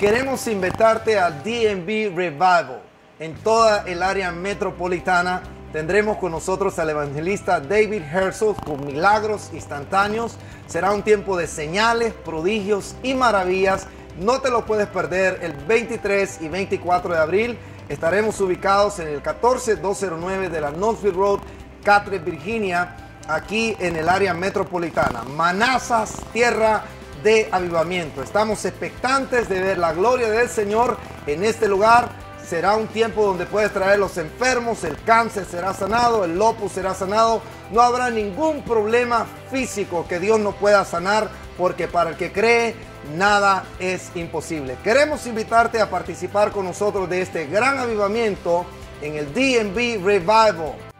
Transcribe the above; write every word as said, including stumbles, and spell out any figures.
Queremos invitarte al D M V Revival. En toda el área metropolitana tendremos con nosotros al evangelista David Herzl con milagros instantáneos. Será un tiempo de señales, prodigios y maravillas. No te lo puedes perder. El veintitrés y veinticuatro de abril estaremos ubicados en el catorce mil doscientos nueve de la Northfield Road, Catres, Virginia, aquí en el área metropolitana. Manassas, tierra de avivamiento. Estamos expectantes de ver la gloria del Señor en este lugar. Será un tiempo donde puedes traer los enfermos, el cáncer será sanado, el lupus será sanado. No habrá ningún problema físico que Dios no pueda sanar, porque para el que cree, nada es imposible. Queremos invitarte a participar con nosotros de este gran avivamiento en el D M V Revival.